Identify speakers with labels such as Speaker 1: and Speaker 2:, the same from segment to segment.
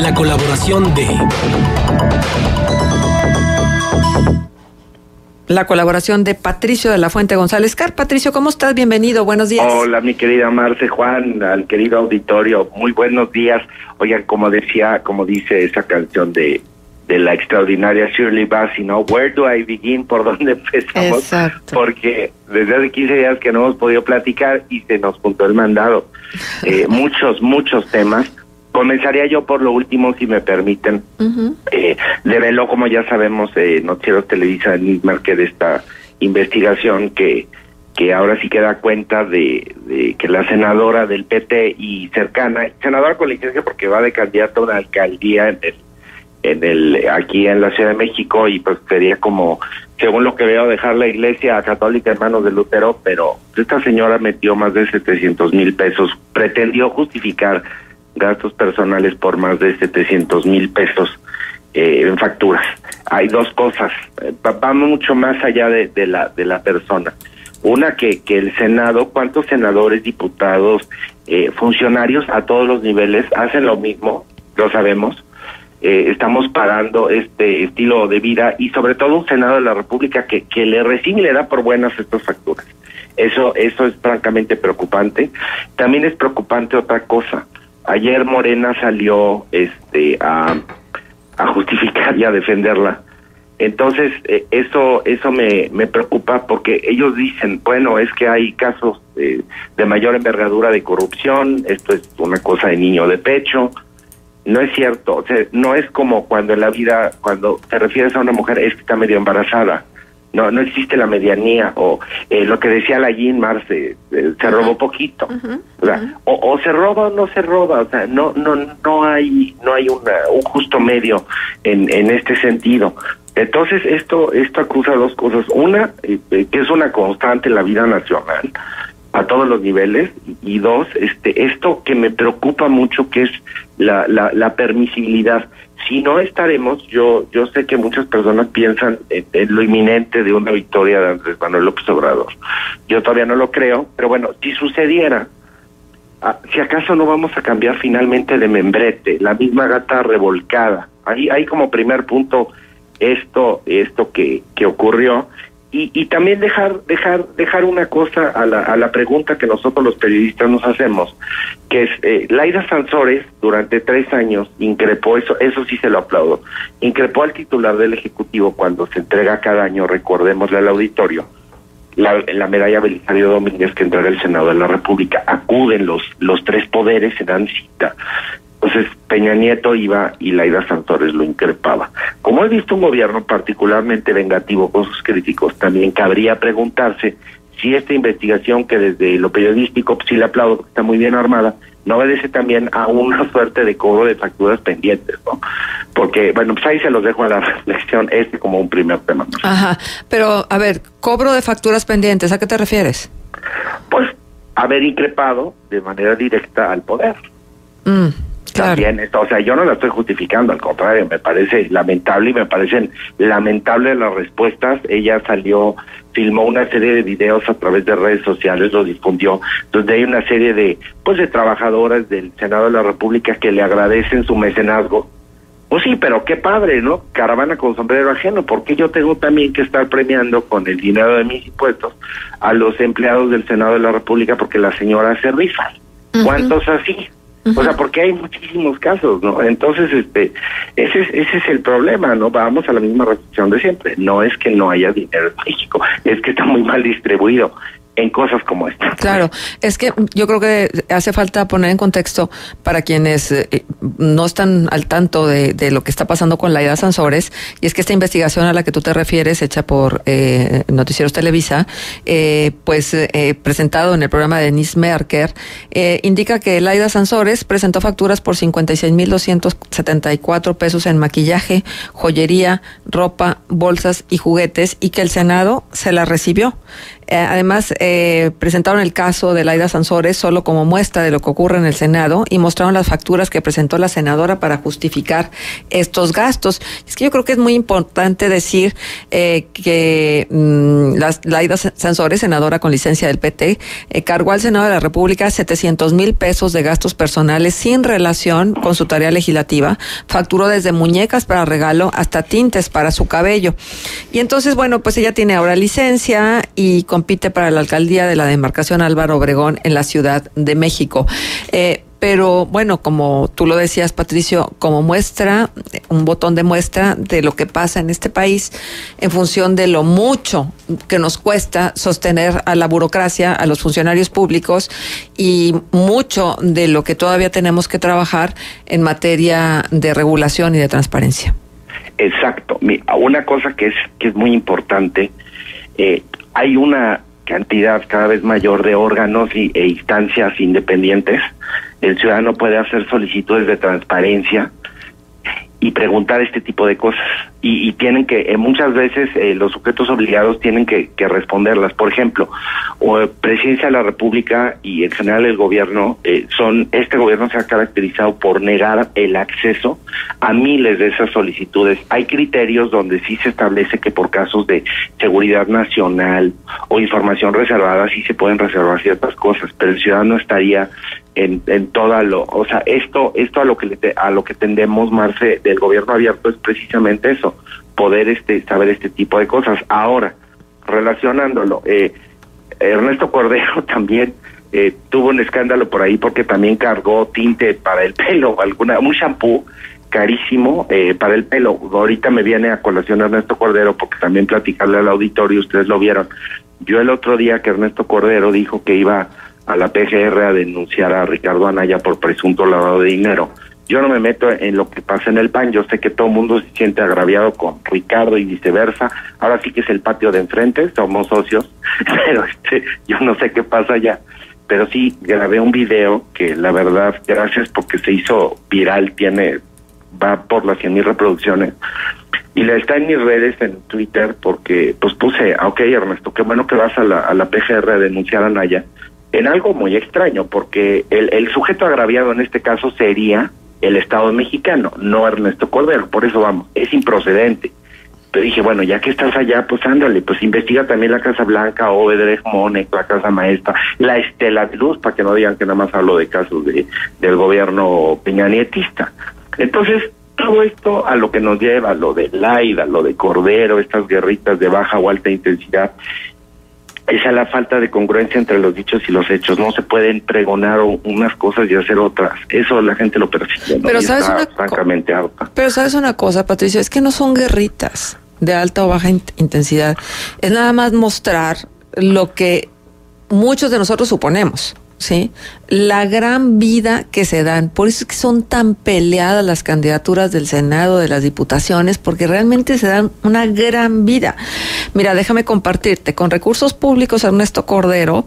Speaker 1: la colaboración de...
Speaker 2: La colaboración de Patricio de la Fuente González. Patricio, ¿cómo estás? Bienvenido, buenos días.
Speaker 3: Hola, mi querida Marce, Juan, al querido auditorio, muy buenos días. Oigan, como dice esa canción de la extraordinaria Shirley Bassey, ¿no? Where do I begin? ¿Por dónde empezamos?
Speaker 2: Exacto.
Speaker 3: Porque desde hace 15 días que no hemos podido platicar y se nos juntó el mandado. Muchos temas. Comenzaría yo por lo último, si me permiten. Develó, como ya sabemos, Noticieros Televisa, Denis Márquez, de esta investigación que ahora sí que da cuenta de que la senadora del PT y cercana, senadora con licencia porque va de candidato a una alcaldía aquí en la Ciudad de México, y pues sería como, según lo que veo, dejar la iglesia católica en manos de Lutero, pero esta señora metió más de 700,000 pesos, pretendió justificar gastos personales por más de 700,000 pesos en facturas. Hay dos cosas, va mucho más allá de la persona. Una, que el Senado, ¿cuántos senadores, diputados, funcionarios a todos los niveles hacen lo mismo? Lo sabemos. Estamos pagando este estilo de vida, y sobre todo un Senado de la República que le recibe y le da por buenas estas facturas. Eso es francamente preocupante. También es preocupante otra cosa. Ayer Morena salió a justificar y a defenderla. Entonces, eso me preocupa, porque ellos dicen, bueno, es que hay casos de mayor envergadura de corrupción, esto es una cosa de niño de pecho. No es cierto, o sea, no es como cuando en la vida, cuando te refieres a una mujer, es que está medio embarazada. No existe la medianía, o lo que decía la Jean Marce, se robó poquito. O sea, o se roba o no se roba, o sea, no hay un justo medio en este sentido. Entonces esto acusa dos cosas. Una, que es una constante en la vida nacional a todos los niveles, y dos, esto que me preocupa mucho, que es la permisibilidad. Si no estaremos, yo sé que muchas personas piensan en lo inminente de una victoria de Andrés Manuel López Obrador. Yo todavía no lo creo, pero bueno, si sucediera, si acaso no vamos a cambiar finalmente de membrete, la misma gata revolcada. Ahí como primer punto esto que ocurrió. Y también dejar una cosa a la pregunta que nosotros los periodistas nos hacemos, que es, Laida Sansores durante 3 años increpó, eso sí se lo aplaudo, increpó al titular del Ejecutivo cuando se entrega cada año, recordémosle al auditorio, la medalla Belisario Domínguez que entrega el Senado de la República. Acuden los 3 poderes, se dan cita. Entonces Peña Nieto iba y Laida Sansores lo increpaba. Como he visto un gobierno particularmente vengativo con sus críticos, también cabría preguntarse si esta investigación, que desde lo periodístico sí le aplaudo, porque está muy bien armada, no obedece también a una suerte de cobro de facturas pendientes, ¿no? Porque, bueno, pues ahí se los dejo a la reflexión, como un primer tema.
Speaker 2: Ajá, pero a ver, cobro de facturas pendientes, ¿a qué te refieres?
Speaker 3: Pues haber increpado de manera directa al poder.
Speaker 2: Claro.
Speaker 3: También esto, o sea, yo no la estoy justificando, al contrario, me parece lamentable, y me parecen lamentables las respuestas. Ella salió, filmó una serie de videos a través de redes sociales, lo difundió, donde hay una serie de trabajadoras del Senado de la República que le agradecen su mecenazgo. Pues sí, pero qué padre, ¿no? Caravana con sombrero ajeno, porque yo tengo también que estar premiando con el dinero de mis impuestos a los empleados del Senado de la República porque la señora se rifa. ¿Cuántos así? O sea, porque hay muchísimos casos, ¿no? Entonces, ese es el problema, ¿no? Vamos a la misma reflexión de siempre. No es que no haya dinero en México, es que está muy mal distribuido en cosas como esta.
Speaker 2: Claro, es que yo creo que hace falta poner en contexto para quienes no están al tanto de lo que está pasando con Laida Sansores, y es que esta investigación a la que tú te refieres, hecha por Noticieros Televisa, presentado en el programa de Denis Márquez, indica que Laida Sansores presentó facturas por 56,274 pesos en maquillaje, joyería, ropa, bolsas y juguetes, y que el Senado se las recibió. Además, presentaron el caso de Laida Sansores solo como muestra de lo que ocurre en el Senado y mostraron las facturas que presentó la senadora para justificar estos gastos. Es que yo creo que es muy importante decir que Laida Sansores, senadora con licencia del PT, cargó al Senado de la República 700,000 pesos de gastos personales sin relación con su tarea legislativa. Facturó desde muñecas para regalo hasta tintes para su cabello. Y entonces, bueno, pues ella tiene ahora licencia y compite para la alcaldía de la demarcación Álvaro Obregón en la Ciudad de México. Pero bueno, como tú lo decías, Patricio, como muestra, un botón de muestra de lo que pasa en este país en función de lo mucho que nos cuesta sostener a la burocracia, a los funcionarios públicos y mucho de lo que todavía tenemos que trabajar en materia de regulación y de transparencia.
Speaker 3: Exacto. Una cosa que es muy importante, hay una cantidad cada vez mayor de órganos e instancias independientes. El ciudadano puede hacer solicitudes de transparencia y preguntar este tipo de cosas. Y tienen que, muchas veces, los sujetos obligados tienen que responderlas. Por ejemplo, Presidencia de la República y en general el gobierno, este gobierno se ha caracterizado por negar el acceso a miles de esas solicitudes. Hay criterios donde sí se establece que por casos de seguridad nacional o información reservada sí se pueden reservar ciertas cosas, pero el ciudadano estaría en toda o sea, esto a lo que tendemos, Marce, del gobierno abierto es precisamente eso, poder saber este tipo de cosas. Ahora, relacionándolo, Ernesto Cordero también tuvo un escándalo por ahí porque también cargó tinte para el pelo, un shampoo carísimo para el pelo. Ahorita me viene a colación Ernesto Cordero porque también platicarle al auditorio, ustedes lo vieron. Yo el otro día que Ernesto Cordero dijo que iba a la PGR a denunciar a Ricardo Anaya por presunto lavado de dinero. Yo no me meto en lo que pasa en el PAN, yo sé que todo el mundo se siente agraviado con Ricardo y viceversa. Ahora sí que es el patio de enfrente, somos socios, pero yo no sé qué pasa allá. Pero sí grabé un video que la verdad, gracias porque se hizo viral, va por las 100,000 reproducciones. Y está en mis redes, en Twitter, porque pues puse, ok Ernesto, qué bueno que vas a la PGR a denunciar a Anaya, en algo muy extraño, porque el sujeto agraviado en este caso sería el Estado mexicano, no Ernesto Cordero, por eso vamos, es improcedente. Pero dije, bueno, ya que estás allá, pues ándale, pues investiga también la Casa Blanca, Odebrecht, Monex, la Casa Maestra, la Estela de Luz, para que no digan que nada más hablo de casos del gobierno peñanietista. Entonces, todo esto a lo que nos lleva, lo de Laida, lo de Cordero, estas guerritas de baja o alta intensidad, es a la falta de congruencia entre los dichos y los hechos. No se pueden pregonar unas cosas y hacer otras. Eso la gente lo percibe, ¿no?
Speaker 2: Pero
Speaker 3: francamente harta.
Speaker 2: Pero sabes una cosa, Patricio, es que no son guerritas de alta o baja intensidad. Es nada más mostrar lo que muchos de nosotros suponemos, ¿sí? La gran vida que se dan. Por eso es que son tan peleadas las candidaturas del Senado, de las diputaciones, porque realmente se dan una gran vida. Mira, déjame compartirte. Con recursos públicos, Ernesto Cordero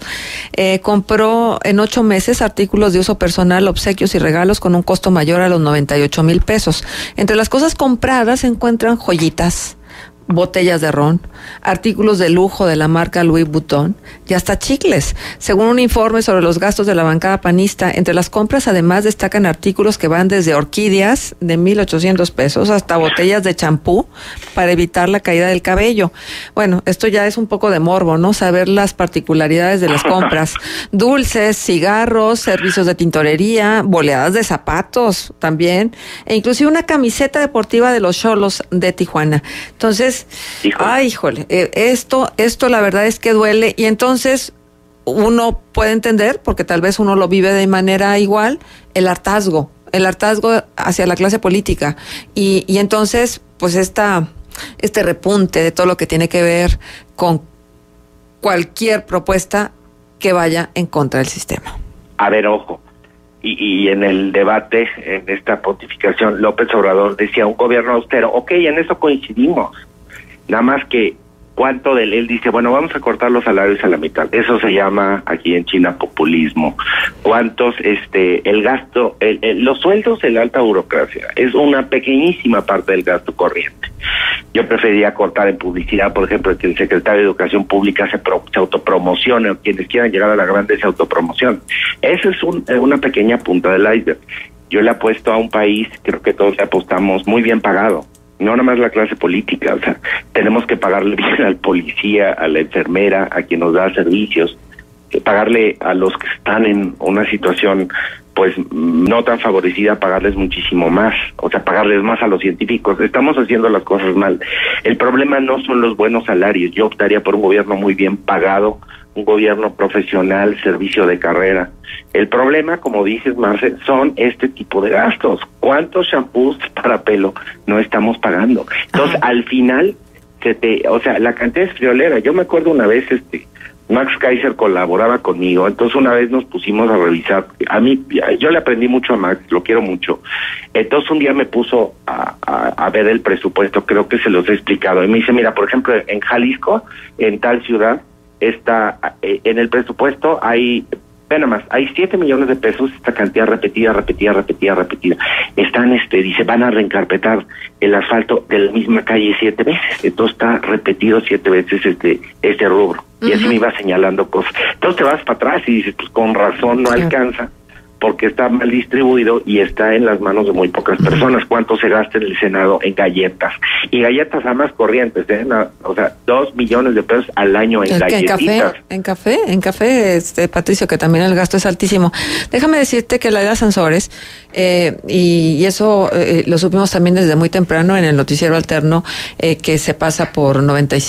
Speaker 2: compró en 8 meses artículos de uso personal, obsequios y regalos con un costo mayor a los 98,000 pesos. Entre las cosas compradas se encuentran joyitas, botellas de ron, artículos de lujo de la marca Louis Vuitton y hasta chicles. Según un informe sobre los gastos de la bancada panista, entre las compras además destacan artículos que van desde orquídeas de 1,800 pesos hasta botellas de champú para evitar la caída del cabello. Bueno, esto ya es un poco de morbo, ¿no? Saber las particularidades de las compras. Dulces, cigarros, servicios de tintorería, boleadas de zapatos también, e inclusive una camiseta deportiva de los Xolos de Tijuana. Entonces, híjole, esto la verdad es que duele, y entonces uno puede entender, porque tal vez uno lo vive de manera igual, el hartazgo hacia la clase política, y entonces pues este repunte de todo lo que tiene que ver con cualquier propuesta que vaya en contra del sistema.
Speaker 3: A ver, ojo, y en el debate, en esta pontificación, López Obrador decía un gobierno austero. Ok, en eso coincidimos. Nada más que cuánto de él dice, bueno, vamos a cortar los salarios a la mitad. Eso se llama aquí en China populismo. ¿Cuántos, el gasto, los sueldos de la alta burocracia es una pequeñísima parte del gasto corriente? Yo preferiría cortar en publicidad, por ejemplo, que el secretario de Educación Pública se autopromocione, o quienes quieran llegar a la grande se autopromoción. Eso es una pequeña punta del iceberg. Yo le apuesto a un país, creo que todos le apostamos, muy bien pagado. No nada más la clase política, o sea, tenemos que pagarle bien al policía, a la enfermera, a quien nos da servicios, pagarle a los que están en una situación pues no tan favorecida, pagarles muchísimo más, o sea, pagarles más a los científicos. Estamos haciendo las cosas mal. El problema no son los buenos salarios. Yo optaría por un gobierno muy bien pagado, un gobierno profesional, servicio de carrera. El problema, como dices, Marce, son este tipo de gastos. ¿Cuántos shampoos para pelo no estamos pagando? Entonces, al final, la cantidad es friolera. Yo me acuerdo una vez, Max Kaiser colaboraba conmigo, entonces una vez nos pusimos a revisar. A mí, yo le aprendí mucho a Max, lo quiero mucho. Entonces un día me puso a ver el presupuesto, creo que se los he explicado, y me dice, mira, por ejemplo, en Jalisco, en tal ciudad, está en el presupuesto hay 7 millones de pesos, esta cantidad repetida. Están, dice, van a reencarpetar el asfalto de la misma calle 7 veces, entonces está repetido 7 veces este rubro. Y así me iba señalando cosas. Entonces te vas para atrás y dices, pues con razón no alcanza, porque está mal distribuido y está en las manos de muy pocas personas. ¿Cuánto se gasta en el Senado en galletas? Y galletas a más corrientes, o sea, 2 millones de pesos al año en galletitas.
Speaker 2: En café, Patricio, que también el gasto es altísimo. Déjame decirte que Laida Sansores, y eso lo supimos también desde muy temprano en el noticiero alterno, que se pasa por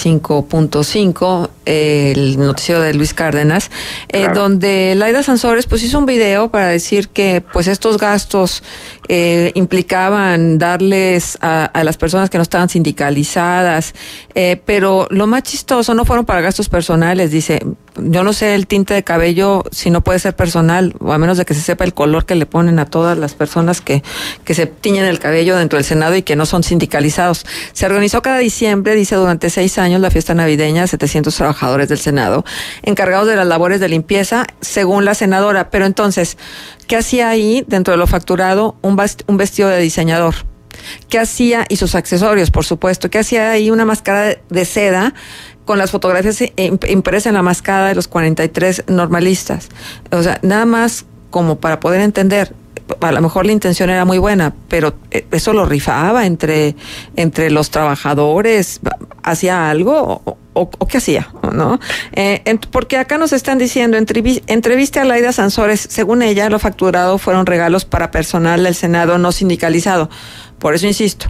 Speaker 2: 95.5, el noticiero de Luis Cárdenas, claro, donde Laida Sansores pues hizo un video para decir que pues estos gastos implicaban darles a las personas que no estaban sindicalizadas, pero lo más chistoso no fueron para gastos personales. Dice, yo no sé el tinte de cabello si no puede ser personal, o a menos de que se sepa el color que le ponen a todas las personas que se tiñen el cabello dentro del Senado y que no son sindicalizados. Se organizó cada diciembre, dice, durante 6 años la fiesta navideña, 700 trabajadores del Senado encargados de las labores de limpieza, según la senadora. Pero entonces, ¿qué hacía ahí dentro de lo facturado? Un vestido de diseñador. ¿Qué hacía? Y sus accesorios, por supuesto. ¿Qué hacía ahí? Una máscara de seda con las fotografías impresas en la máscara de los 43 normalistas. O sea, nada más como para poder entender. A lo mejor la intención era muy buena, pero eso lo rifaba entre los trabajadores. ¿Hacía algo o qué hacía? ¿No? Porque acá nos están diciendo, entreviste a Laida Sansores, según ella, lo facturado fueron regalos para personal del Senado no sindicalizado. Por eso insisto,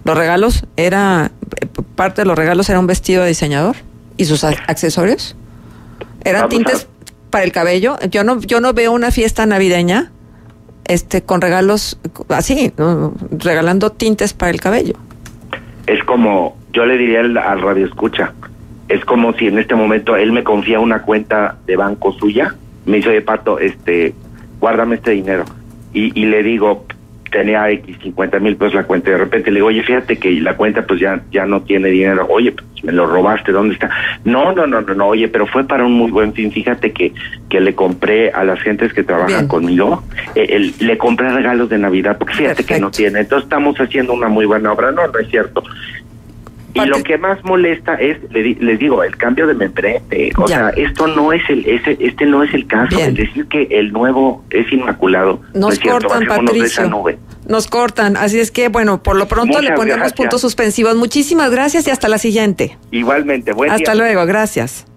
Speaker 2: parte de los regalos era un vestido de diseñador y sus accesorios. Eran tintes para el cabello. Yo no veo una fiesta navideña con regalos así, ¿no? Regalando tintes para el cabello. Es como, yo le diría al radioescucha, es como si en este momento él me confía una cuenta de banco suya, me dice, oye, Pato, guárdame este dinero, y le digo, tenía 50,000 pesos la cuenta, y de repente le digo, oye, fíjate que la cuenta pues ya no tiene dinero. Oye, pues me lo robaste, ¿dónde está? No, oye, pero fue para un muy buen fin. Fíjate que le compré a las gentes que trabajan conmigo, le compré regalos de Navidad, porque fíjate que no tiene. Entonces estamos haciendo una muy buena obra. No es cierto. Y lo que más molesta es, les digo, el cambio de membrete. O sea, esto no es este no es el caso. Bien. El decir que el nuevo es inmaculado. Nos cortan, Patricio. Nos cortan. Así es que, bueno, por lo pronto le ponemos puntos suspensivos. Muchísimas gracias y hasta la siguiente.
Speaker 3: Igualmente. Buen día.
Speaker 2: Hasta luego. Gracias.